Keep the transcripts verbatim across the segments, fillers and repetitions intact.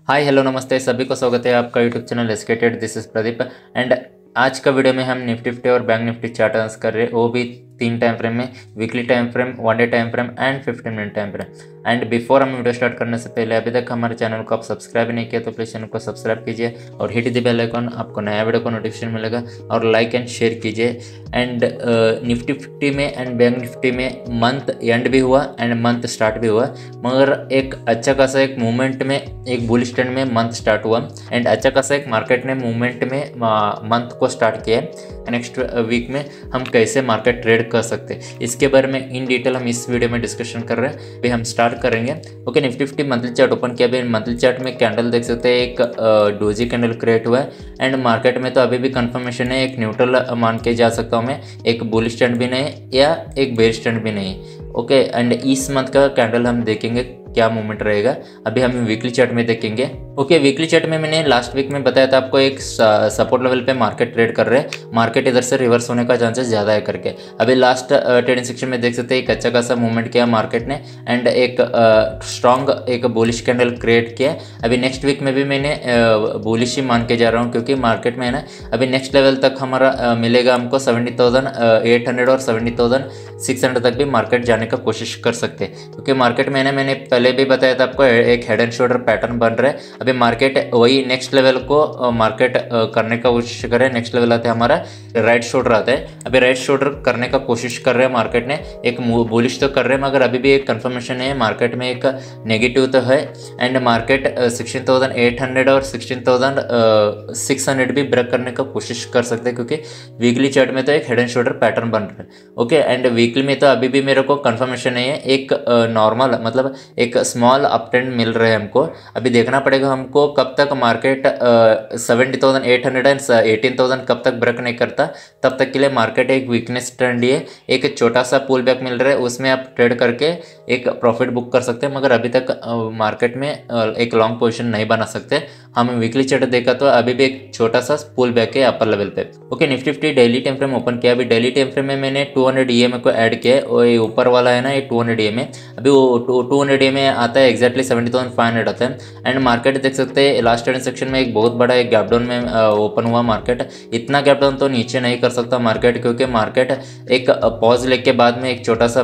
Hi hello नमस्ते सभी को स्वागत है आपका यूट्यूब चैनल एस्केटेड। दिस इज प्रदीप एंड आज का वीडियो में हम निफ्टी फिफ्टी और बैंक निफ्टी चार्ट अनालिसिस कर रहे हैं, वो भी तीन टाइम फ्रेम में, weekly time frame, one day time frame and fifteen minute time frame. And before हम वीडियो स्टार्ट करने से पहले अभी तक हमारे चैनल को आप सब्सक्राइब नहीं किया तो प्लीज़ चैनल को सब्सक्राइब कीजिए और हिट द बेल आइकन, आपको नया वीडियो को नोटिफिकेशन मिलेगा और लाइक एंड शेयर कीजिए। एंड निफ्टी फिफ्टी में एंड बैंक निफ्टी में मंथ एंड भी हुआ एंड मंथ स्टार्ट भी हुआ, मगर एक अच्छा खासा एक मूवमेंट में, एक बुल स्टैंड में मंथ स्टार्ट हुआ एंड अच्छा खासा एक मार्केट ने मूवमेंट में मंथ को स्टार्ट किया है। नेक्स्ट वीक में हम कैसे मार्केट ट्रेड कर सकते हैं इसके बारे में इन डिटेल हम इस वीडियो में डिस्कशन कर रहे हैं। अभी हम स्टार्ट करेंगे। Okay, Nifty fifty monthly chart open किया। अभी मंथली चार्ट में कैंडल देख सकते हैं, एक डोजी कैंडल क्रिएट हुआ है एंड मार्केट में तो अभी भी कंफर्मेशन है, एक न्यूट्रल मान के जा सकता हूँ मैं, एक बुल स्टैंड भी नहीं या एक बेयर स्टैंड भी नहीं। ओके, एंड इस मंथ का कैंडल हम देखेंगे क्या मूवमेंट रहेगा। अभी हम वीकली चार्ट में देखेंगे। ओके, वीकली चार्ट में मैंने लास्ट वीक में बताया था आपको, एक सपोर्ट लेवल पे मार्केट ट्रेड कर रहे हैं, मार्केट इधर से रिवर्स होने का चांसेस ज़्यादा है करके। अभी लास्ट ट्रेडिंग सेक्शन में देख सकते हैं एक अच्छा खासा मूवमेंट किया मार्केट ने एंड एक स्ट्रॉन्ग एक बुलिश कैंडल क्रिएट किया। अभी नेक्स्ट वीक में भी मैंने बुलिश ही मान के जा रहा हूँ, क्योंकि मार्केट में है ना अभी नेक्स्ट लेवल तक हमारा मिलेगा हमको सेवेंटी थाउजेंड एट हंड्रेड और सेवेंटी थाउजेंड सिक्स हंड्रेड तक भी मार्केट जाने का कोशिश कर सकते हैं, क्योंकि मार्केट में ना मैंने पहले भी बताया था आपको एक हेड एंड शोल्डर पैटर्न बन रहा है। अभी मार्केट वही नेक्स्ट लेवल को मार्केट करने का कोशिश कर रहे हैं। नेक्स्ट लेवल आता है हमारा राइट शोल्डर आता है। अभी राइट शोल्डर करने का कोशिश कर रहे हैं मार्केट ने, एक बुलिश तो कर रहे हैं, मगर अभी भी एक कंफर्मेशन है मार्केट में, एक नेगेटिव तो है and market sixteen thousand eight hundred और सिक्सटीन थाउजेंड सिक्स हंड्रेड भी ब्रेक करने का कोशिश कर सकते हैं, क्योंकि वीकली चार्ट में तो एक हेड एंड शोल्डर पैटर्न बन रहा है। ओके, एंड वीकली में तो अभी भी मेरे को कंफर्मेशन नहीं है, एक नॉर्मल मतलब एक स्मॉल अप ट्रेंड मिल रहे हैं हमको। अभी देखना पड़ेगा हमको कब तक market seventy thousand eight hundred and eighteen thousand कब तक ब्रेक नहीं करता, तब तक के लिए मार्केट एक वीकनेस ट्रेंड है, एक छोटा सा पुल बैक मिल रहा है, उसमें आप ट्रेड करके एक प्रॉफिट बुक कर सकते हैं, मगर अभी तक मार्केट में एक लॉन्ग पोजीशन नहीं बना सकते। हम वीकली चार्ट देखा तो अभी भी एक छोटा सा पुल बैक है अपर लेवल पे। Okay, Nifty fifty daily time frame open किया। अभी डेली टाइम फ्रेम में मैंने two hundred E M A को ऐड किया है, और ये ऊपर वाला है ना ये two hundred E M A, अभी वो two hundred E M A आता है exactly seventy thousand five hundred आता है। एंड मार्केट देख सकते हैं लास्ट ट्रेडिंग सेक्शन में एक बहुत बड़ा एक गैप डाउन में ओपन हुआ मार्केट। इतना गैप डाउन तो नीचे नहीं कर सकता मार्केट, क्योंकि मार्केट एक पॉज लेके बाद में एक छोटा सा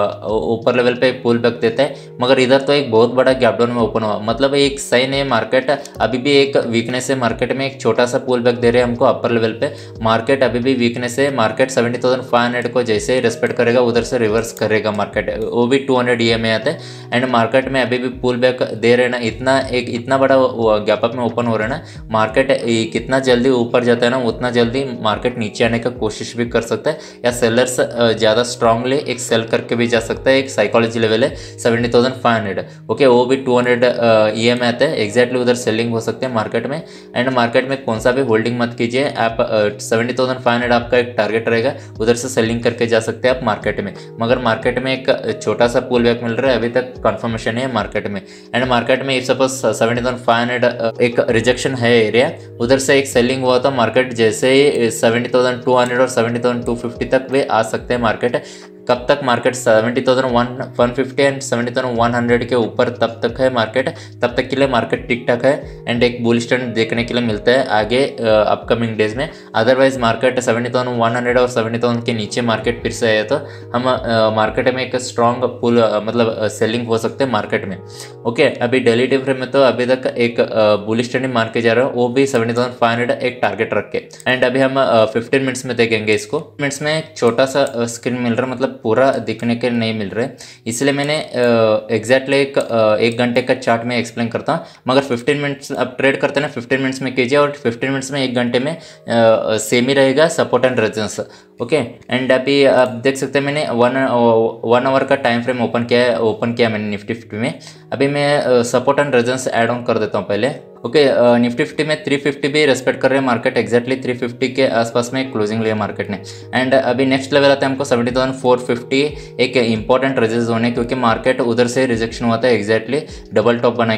ऊपर लेवल पे पुल बैक देता है, मगर इधर तो एक बहुत बड़ा गैप डाउन में ओपन हुआ, मतलब एक साइन है मार्केट अभी भी एक वीकनेस है मार्केट में, एक छोटा सा पुल बैक दे रहे हैं हमको अपर लेवल पे। मार्केट अभी भी वीकनेस है, market seventy thousand five hundred को जैसे ही रेस्पेक्ट करेगा उधर से रिवर्स करेगा मार्केट, वो भी two hundred E M A आता है। एंड मार्केट में अभी भी पुल बैक दे रहे ना, इतना एक इतना बड़ा गैप अप में ओपन हो रहा है ना, मार्केट कितना जल्दी ऊपर जाता है ना उतना जल्दी मार्केट नीचे आने का कोशिश भी कर सकता है, या सेलर्स ज़्यादा स्ट्रांगली एक सेल करके भी जा सकता है। एक साइकोलॉजी लेवल है seventy thousand five hundred. Okay, वो भी टू हंड्रेड ई एम आता है, एक्जैक्टली उधर सेलिंग हो सकते हैं मार्केट में। एंड मार्केट में कौन सा भी होल्डिंग मत कीजिए आप, सेवेंटी थाउजेंड फाइव हंड्रेड आपका एक टारगेट रहेगा, उधर से सेलिंग करके जा सकते हैं आप मार्केट में, मगर मार्केट में एक छोटा सा पुल बैक मिल रहा है, अभी तक कंफर्मेशन है मार्केट में। एंड मार्केट में if suppose seventy thousand five hundred एक रिजेक्शन है एरिया, उधर से एक सेलिंग हुआ तो मार्केट जैसे ही सेवेंटी थाउजेंड टू हंड्रेड और सेवेंटी थाउजेंड टू फिफ्टी तक वे आ सकते हैं मार्केट। कब तक market seventy thousand one fifty and seventy thousand one hundred के ऊपर तब तक है मार्केट, तब तक के लिए मार्केट ठीक ठाक है एंड एक बुल स्टैंड देखने के लिए मिलता है आगे अपकमिंग डेज में। Otherwise market seventy thousand one hundred और सेवेंटी थाउजेंड के नीचे मार्केट फिर से आया तो हम मार्केट में एक स्ट्रॉन्ग पुल मतलब सेलिंग हो सकते हैं मार्केट में। ओके, अभी डेली टाइम फ्रेम में तो अभी तक एक बुल स्टैंड मार के जा रहा है, वो भी सेवेंटी थाउजेंड फाइव हंड्रेड एक टारगेट रख के। एंड अभी हम फिफ्टीन मिनट्स में देखेंगे इसको। मिनट्स में एक छोटा सा स्क्रीन मिल रहा है, मतलब पूरा दिखने के नहीं मिल रहे, इसलिए मैंने एग्जैक्टली एक एक घंटे का चार्ट में एक्सप्लेन करता हूँ, मगर फिफ्टीन मिनट्स अब ट्रेड करते हैं ना फिफ्टीन मिनट्स में कीजिए, और फिफ्टीन मिनट्स में एक घंटे में सेम ही रहेगा support and resistance. Okay, and अभी आप देख सकते हैं मैंने वन वन आवर का टाइम फ्रेम ओपन किया है ओपन किया मैंने निफ्टी फिफ्टी में। अभी मैं support and resistance add on कर देता हूँ पहले। ओके, निफ्टी फिफ्टी में थ्री फिफ्टी भी रेस्पेक्ट कर रहे हैं मार्केट, एक्जैक्टली थ्री फिफ्टी के आसपास में क्लोजिंग लिया मार्केट ने। एंड अभी नेक्स्ट लेवल आता है हमको सेवेंटी थाउजेंड फोर फिफ्टी, एक इंपॉर्टेंट रेजिस्ट जोन है, क्योंकि मार्केट उधर से रिजेक्शन हुआ था एक्जैक्टली डबल टॉप बना के।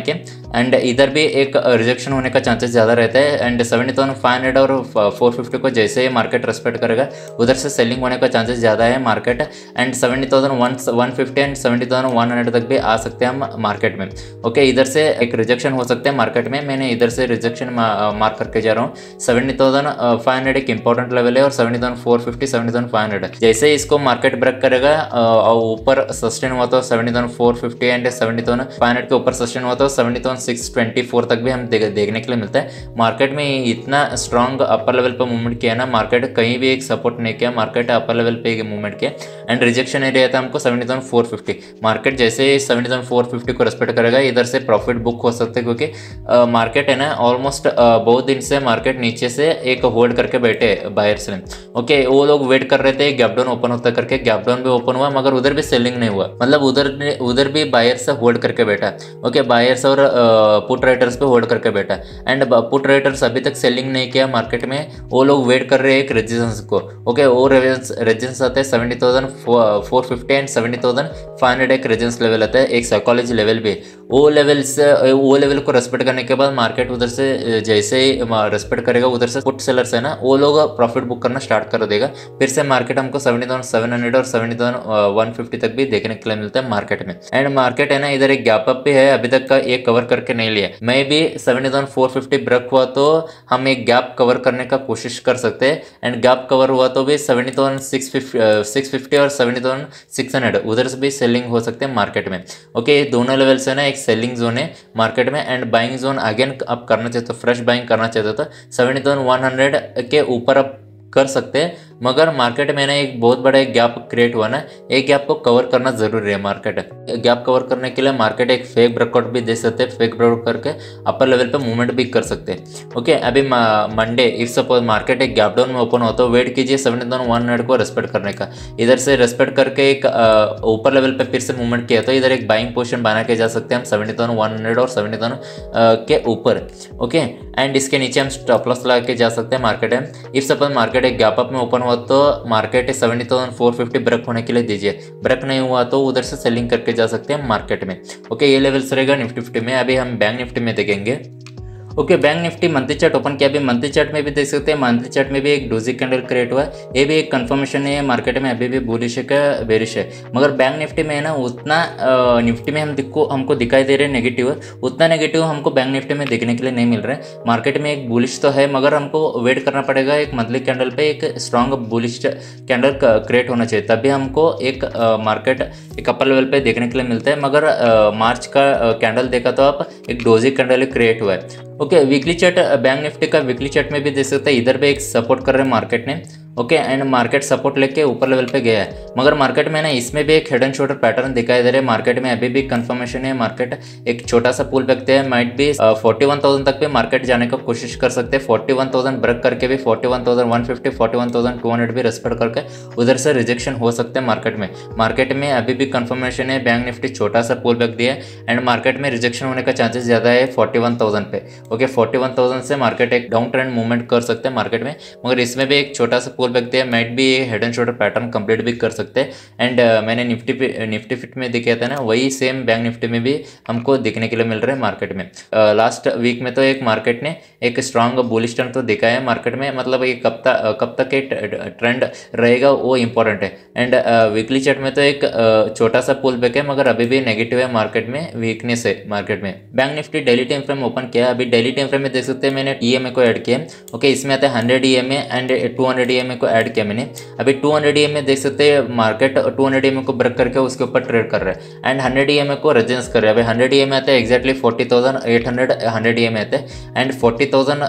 एंड इधर भी एक रिजेक्शन होने का चांसेस ज़्यादा रहता है। And seventy thousand five hundred और फोर फिफ्टी को जैसे ही मार्केट रेस्पेक्ट करेगा उधर से सेलिंग होने का चांसेस ज़्यादा है market. And seventy thousand one fifty and seventy thousand one hundred तक भी आ सकते हैं हम मार्केट में। ओके, इधर से एक रिजेक्शन हो सकते हैं मार्केट में। मैंने इधर से रिजेक्शन मार्क करके जा रहा हूँ। सेवेंटी थाउजेंड फाइव हंड्रेड एक इंपॉर्टेंट लेवल है और seventy thousand four fifty seventy thousand five hundred जैसे ही इसको मार्केट ब्रेक करेगा और ऊपर सस्टेन हुआ तो seventy thousand four fifty and seventy thousand five hundred के ऊपर सस्टेन हुआ तो seventy thousand six twenty four तक भी हम दे, देखने के लिए मिलता है। मार्केट में इतना स्ट्रॉन्ग अपर लेवल पर मूवमेंट किया ना, मार्केट कहीं भी एक सपोर्ट नहीं किया, मार्केट अपर लेवल पे एक मूवमेंट किया एंड रिजेक्शन एरिया था हमको seventy thousand four fifty. Market जैसे सेवेंटी थाउजेंड फोर फिफ्टी को रेस्पेक्ट करेगा इधर से प्रॉफिट बुक हो सकते हैं, क्योंकि मार्केट है ना ऑलमोस्ट बहुत दिन से मार्केट नीचे से एक होल्ड करके बैठे बायर्स ने। ओके, वो लोग वेट कर रहे थे गैप डाउन ओपन होता करके, गैप डाउन भी ओपन हुआ मगर उधर भी सेलिंग नहीं हुआ, मतलब उधर उधर भी बायर्स होल्ड करके बैठा। ओके, बायर्स और पुट राइटर्स पे होल्ड करके बैठा एंड पुट राइटर्स अभी तक सेलिंग नहीं किया मार्केट में, वो लोग वेट कर रहे हैं एक रेजिस्टेंस को। ओके, वो रेजिस्टेंस आता है seventy thousand four fifty and seventy thousand five hundred एक रेजिस्टेंस लेवल आता है, एक साइकोलॉजी लेवल भी। वो लेवल से वो लेवल को रेस्पेक्ट करने के बाद मार्केट उधर से जैसे ही रेस्पेक्ट करेगा उधर से पुट सेलर्स है ना वो लोग प्रॉफिट बुक करना स्टार्ट कर देगा। फिर से मार्केट हमको सेवेंटी थाउजेंड सेवन हंड्रेड और सेवेंटी थाउजेंड वन फिफ्टी तक भी देखने के लिए मिलता है मार्केट में। एंड मार्केट है ना इधर एक गैप अप भी है, अभी तक का एक कवर करके नहीं लिया। मैं भी seventy thousand four fifty break हुआ तो हम एक गैप कवर करने का कोशिश कर सकते हैं एंड गैप कवर हुआ तो भी सेवेंटी थाउजेंड सिक्स फिफ्टी और सेवेंटी थाउजेंड सिक्स हंड्रेड उधर से भी सेलिंग हो सकते हैं मार्केट में। ओके, दोनों लेवल से ना एक सेलिंग जोन है मार्केट में एंड बाइंग जोन अगेन आप करना चाहते हो, फ्रेश बाइंग करना चाहते हो तो सेवेंटी थाउजेंड वन हंड्रेड के ऊपर आप कर सकते हैं। मगर मार्केट में ना एक बहुत बड़ा एक गैप क्रिएट हुआ ना, एक गैप को कवर करना जरूरी है। मार्केट गैप कवर करने के लिए मार्केट एक फेक ब्रेकआउट भी दे सकते हैं, फेक ब्रेकआउट करके अपर लेवल पे मूवमेंट भी कर सकते हैं। ओके, अभी मंडे इफ सपोज मार्केट एक गैप डाउन में ओपन हो तो वेट कीजिए सेवेंटी थाउजेंड वन हंड्रेड को रेस्पेक्ट करने का। इधर से रेस्पेक्ट करके एक ऊपर लेवल पे फिर से मूवमेंट किया तो इधर एक बाइंग पोजिशन बना के जा सकते हैं हम सेवेंटी थाउजेंड वन हंड्रेड और सेवेंटी थाउजेंड के ऊपर। ओके, एंड इसके नीचे हम स्टॉप लॉस लगा के जा सकते हैं मार्केट है। इफ सपोज मार्केट एक गैप अप में ओपन हुआ तो market seventy thousand four fifty break होने के लिए दीजिए, ब्रेक नहीं हुआ तो उधर से सेलिंग करके जा सकते हैं मार्केट में। ओके, ये लेवल्स रहेगा निफ्टी फिफ्टी में। अभी हम बैंक निफ्टी में देखेंगे। Okay, bank Nifty monthly chart open किया। अभी मंथली चार्ट में भी देख सकते हैं, मंथली चार्ट में भी एक डोजी कैंडल क्रिएट हुआ है, ये भी एक कंफर्मेशन है मार्केट में अभी भी बुलिश है का बेरिश है। मगर बैंक निफ्टी में है ना उतना निफ्टी में हम दिखो हमको दिखाई दे रहे हैं नेगेटिव, उतना नेगेटिव हमको बैंक निफ्टी में देखने के लिए नहीं मिल रहा है। मार्केट में एक बुलिश तो है मगर हमको वेट करना पड़ेगा एक मंथली कैंडल पे एक स्ट्रॉन्ग बुलिश कैंडल क्रिएट होना चाहिए, तभी हमको एक मार्केट एक अपर लेवल पे देखने के लिए मिलता है। मगर मार्च का कैंडल देखा तो आप एक डोजी कैंडल क्रिएट हुआ है। Okay, weekly chart bank Nifty का वीकली चार्ट में भी देख सकते हैं, इधर पे एक सपोर्ट कर रहे हैं मार्केट ने। ओके, एंड मार्केट सपोर्ट लेके ऊपर लेवल पे गया है, मगर मार्केट में ना इसमें भी एक हेड एंड शोल्डर पैटर्न दिखाई दे रहा है। मार्केट में अभी भी कंफर्मेशन है, मार्केट एक छोटा सा पुल बैक है, माइट भी फोर्टी वन थाउजेंड तक भी मार्केट जाने का कोशिश कर सकते हैं। फोर्टी वन थाउजेंड ब्रेक करके भी forty one thousand one fifty forty one thousand two hundred भी रेस्पेक्ट करके उधर से रिजेक्शन हो सकते हैं मार्केट में। मार्केट में अभी भी कंफर्मेशन है, बैंक निफ्टी छोटा सा पुल बैक दिया है एंड मार्केट में रिजेक्शन होने का चांसेस ज्यादा है फोर्टी वन थाउजेंड पे। ओके, फोर्टी वन थाउजेंड से मार्केट एक डाउन ट्रेंड मूवमेंट कर सकते हैं मार्केट में, मगर इसमें भी एक छोटा सा पुल बैक दिया, माइट भी head and shoulder pattern complete भी कर सकते हैं। एंड uh, मैंने निफ्टी पे निफ्टी फिट में दिखाया था ना, वही सेम बैंक निफ्टी में भी हमको दिखने के लिए मिल रहा है मार्केट में। लास्ट uh, वीक में तो एक मार्केट ने एक स्ट्रॉन्ग बुलिश ट्रेंड तो दिखाया है मार्केट में, मतलब ये कब तक कब तक एक ट्रेंड रहेगा वो इंपॉर्टेंट है। एंड वीकली चार्ट में तो एक uh, छोटा सा पुल बैक है, मगर अभी भी नेगेटिव है मार्केट में, वीकनेस है मार्केट में। Bank Nifty daily time frame open किया, अभी डेली टाइम फ्रेम में देख सकते हैं मैंने ईएमए को ऐड किया। ओके, इसमें आता है hundred EMA and two hundred EMA को ऐड किया मैंने। अभी टू हंड्रेड ईएमए देख सकते हैं मार्केट टू हंड्रेड ईएमए को ब्रेक करके उसके ऊपर ट्रेड कर रहा है एंड हंड्रेड ईएमए को रेजिस्टेंस कर रहा है। अभी हंड्रेड ईएमए आता है exactly forty thousand eight hundred hundred EMA आता है एंड फोर्टी थाउजेंड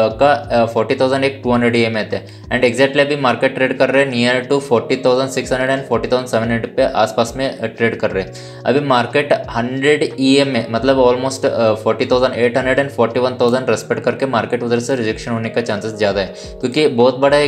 का फोर्टी थाउजेंड एक टू हंड्रेड ईएमए आता है एंड एक्जैक्टली अभी मार्केट ट्रेड कर रहे हैं near to forty thousand six hundred and forty thousand seven hundred पे आसपास में ट्रेड कर रहे हैं। अभी मार्केट हंड्रेड ईएमए मतलब almost forty thousand eight hundred and forty one thousand respect करके मार्केट उधर से रिजेक्शन होने का चांसेस ज़्यादा है, क्योंकि बहुत बड़ा एक गैप डाउन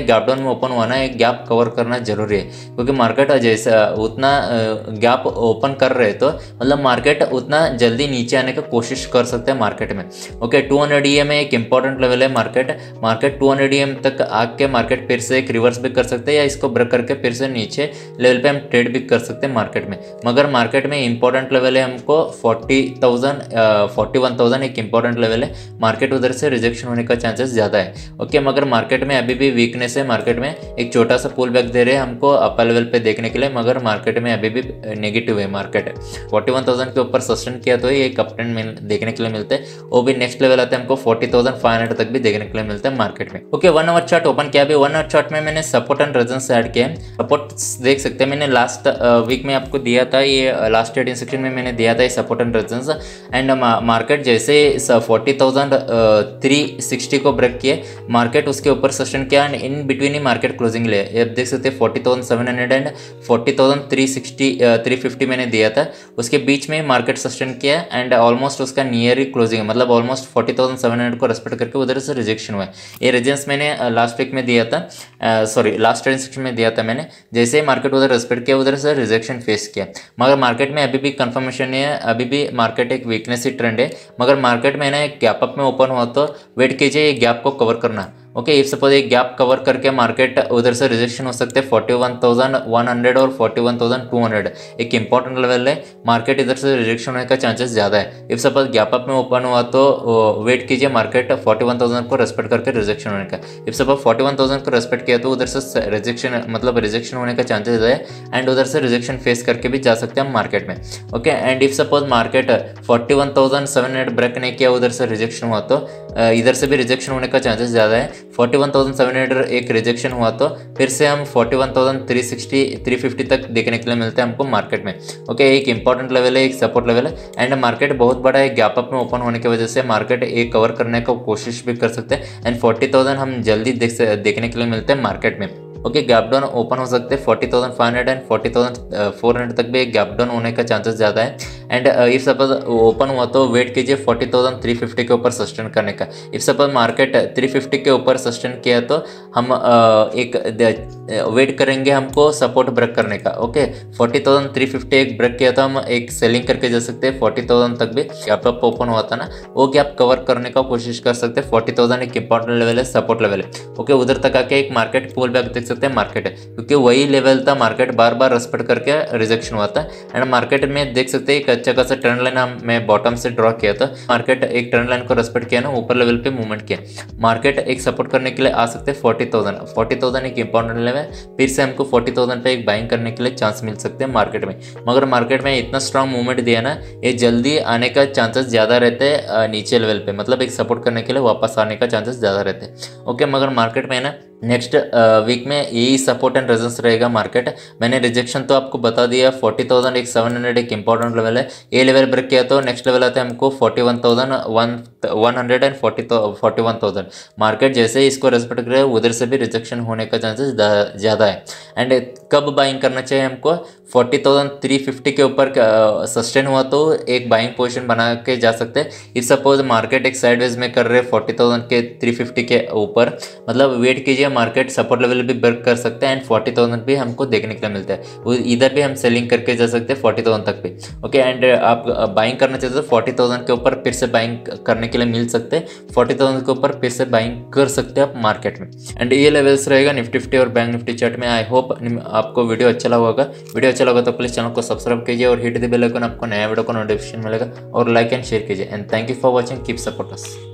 में ओपन हुआ ना, एक गैप कवर करना जरूरी है, क्योंकि मार्केट जैसा उतना गैप ओपन कर रहे तो मतलब मार्केट उतना जल्दी नीचे आने का कोशिश कर सकते हैं मार्केट में। Okay, two hundred E M एक इंपॉर्टेंट लेवल है। Market market two hundred E M तक आके मार्केट फिर से एक रिवर्स भी कर सकते हैं, या इसको ब्रेक करके फिर से नीचे लेवल पे हम ट्रेड भी कर सकते हैं मार्केट में। मगर मार्केट में इंपॉर्टेंट लेवल है हमको forty thousand forty one thousand एक इंपॉर्टेंट लेवल है। मार्केट उधर से रिजेक्शन होने का चांसेस ज़्यादा है। ओके, मगर मार्केट में अभी भी वीकनेस है। मार्केट में एक छोटा सा पुल बैक दे रहे हैं हमको अपर लेवल पे देखने के लिए, मगर मार्केट में अभी भी नेगेटिव है। मार्केट फोर्टी वन थाउजेंड के ऊपर सस्टेन किया तो ये एक अप ट्रेंड देखने के लिए मिलते हैं। वो भी नेक्स्ट लेवल आते हैं हमको फोर्टी थाउजेंड फाइव हंड्रेड तक भी देखने के लिए मिलते हैं मार्केट में। Okay, one hour chart open किया। अभी वन आवर चार्ट में मैंने सपोर्ट एंड रेजिस्टेंस ऐड किया है। सपोर्ट देख सकते हैं, मैंने लास्ट वीक में आपको दिया था, ये लास्ट ट्रेडिंग सेक्शन में मैंने दिया था ये support and resistance. And market जैसे फोर्टी थाउजेंड थ्री सिक्सटी को ब्रेक किए, मार्केट उसके ऊपर सस्टेन किया एंड इन बिटवीन ही मार्केट क्लोजिंग ले। आप देख सकते हैं forty thousand seven hundred and forty thousand three sixty three fifty मैंने दिया था, उसके बीच में मार्केट सस्टेन किया एंड ऑलमोस्ट उसका नियर ही क्लोजिंग है, मतलब almost forty thousand seven hundred को रेस्पेक्ट करके उधर से रिजेक्शन हुआ है। ये रेजिस्टेंस मैंने लास्ट वीक में दिया था, सॉरी लास्ट ट्रेडिंग सेक्शन में दिया था मैंने। जैसे ही मार्केट उधर रेस्पेक्ट किया उधर से रिजेक्शन फेस किया, मगर मार्केट में अभी भी कंफर्मेशन है, अभी भी मार्केट एक वीकनेस ही ट्रेंड है। मगर मार्केट में ना एक गैप अप में ओपन हुआ तो वेट कीजिए ये गैप को कवर करना। ओके, इफ सपोज एक गैप कवर करके मार्केट उधर से रिजेक्शन हो सकते हैं forty one thousand one hundred और forty one thousand two hundred एक इंपॉर्टेंट लेवल है। मार्केट इधर से रिजेक्शन होने का चांसेस ज़्यादा है। इफ सपोज गैप अप में ओपन हुआ तो वेट कीजिए मार्केट फोर्टी वन थाउजेंड को रेस्पेक्ट करके रिजेक्शन होने का। If suppose forty one thousand को रेस्पेक्ट किया तो उधर से रिजेक्शन मतलब रिजेक्शन होने का चांसेस है एंड उधर से रिजेक्शन फेस करके भी जा सकते हैं हम मार्केट में। Okay, and if suppose market forty one thousand seven hundred break नहीं किया, उधर से रिजेक्शन हुआ तो इधर से भी रिजेक्शन होने का चांसेस ज़्यादा है। Forty one thousand seven hundred एक रिजेक्शन हुआ तो फिर से हम forty one thousand three sixty three fifty तक देखने के लिए मिलते हैं हमको मार्केट में। ओके, एक इंपॉर्टेंट लेवल है, एक सपोर्ट लेवल है एंड मार्केट बहुत बड़ा एक गैप अप में ओपन होने की वजह से मार्केट एक कवर करने का कोशिश भी कर सकते हैं एंड फोर्टी थाउजेंड हम जल्दी देख देखने के लिए मिलते हैं मार्केट में। ओके, गैप डाउन ओपन हो सकते हैं forty thousand five hundred and forty thousand four hundred तक भी एक गैप डाउन होने का चांसेस ज़्यादा है। एंड इफ सपोज ओपन हुआ तो वेट कीजिए फोर्टी थाउजेंड थ्री फिफ्टी के ऊपर सस्टेन करने का। If suppose market three fifty के ऊपर सस्टेन किया तो हम uh, एक वेट करेंगे हमको सपोर्ट ब्रेक करने का। Okay, forty thousand three fifty एक ब्रेक किया तो हम एक सेलिंग करके जा सकते हैं। फोर्टी थाउजेंड तक भी गैप अप ओपन हुआ था ना, वो गैप कवर करने का कोशिश कर सकते हैं। फोर्टी थाउजेंड एक इंपॉर्टेंट लेवल है, सपोर्ट लेवल है। ओके, उधर तक आके एक मार्केट पुल बैक देख सकते हैं मार्केट है, क्योंकि वही लेवल था मार्केट बार बार रेस्पेक्ट करके रिजेक्शन हुआ था एंड मार्केट में देख सकते हैं एक अच्छा खासा ट्रेंड लाइन मैं बॉटम से ड्रॉ किया था। मार्केट एक ट्रेंड लाइन को रेस्पेक्ट किया ना, ऊपर लेवल पे मूवमेंट किया, मार्केट एक सपोर्ट करने के लिए आ सकते हैं फोर्टी थाउजेंड फोर्टी थाउजेंड एक इंपॉर्टेंट लेवल है। फिर से हमको फोर्टी थाउजेंड पे एक बाइंग करने के लिए चांस मिल सकते हैं मार्केट में। मगर मार्केट में इतना स्ट्रांग मूवमेंट दिया ना, ये जल्दी आने का चांसेस ज़्यादा रहते हैं नीचे लेवल पे, मतलब एक सपोर्ट करने के लिए वापस आने का चांसेस ज़्यादा रहते हैं। ओके, मगर मार्केट में ना नेक्स्ट वीक में यही सपोर्ट एंड रेजिस्टेंस रहेगा मार्केट। मैंने रिजेक्शन तो आपको बता दिया, फोर्टी थाउजेंड एक सेवन हंड्रेड एक इंपॉर्टेंट लेवल है। ये लेवल ब्रेक किया तो नेक्स्ट लेवल आता है हमको forty one thousand one hundred and forty one thousand. Market जैसे ही इसको रेस्पेक्ट करे उधर से भी रिजेक्शन होने का चांसेस ज़्यादा है। एंड कब बाइंग करना चाहिए हमको, फोर्टी थाउजेंड थ्री फिफ्टी के ऊपर सस्टेन हुआ तो एक बाइंग पोजीशन बना के जा सकते हैं। इफ सपोज मार्केट एक साइडवेज में कर रहे फोर्टी थाउजेंड के थ्री फिफ्टी के ऊपर, मतलब वेट कीजिए मार्केट सपोर्ट लेवल भी ब्रेक कर सकते हैं एंड फोर्टी थाउजेंड भी हमको देखने के लिए मिलता है। इधर भी हम सेलिंग करके जा सकते हैं फोर्टी थाउजेंड तक भी। ओके, एंड आप बाइंग करना चाहते हो फोर्टी थाउजेंड के ऊपर फिर से बाइंग करने के लिए मिल सकते हैं। फोर्टी थाउजेंड के ऊपर फिर से बाइंग कर सकते हैं आप मार्केट में। एंड ये लेवल्स रहेगा निफ्टी फिफ्टी और बैंक निफ्टी चार्ट में। आई होप आपको वीडियो अच्छा लगा होगा। वीडियो अच्छा लगा तो प्लीज चैनल को सब्सक्राइब कीजिए और हिट द बेल आइकन, आपको नया वीडियो का नोटिफिकेशन मिलेगा, और लाइक एंड शेयर कीजिए। And thank you for watching, keep support us.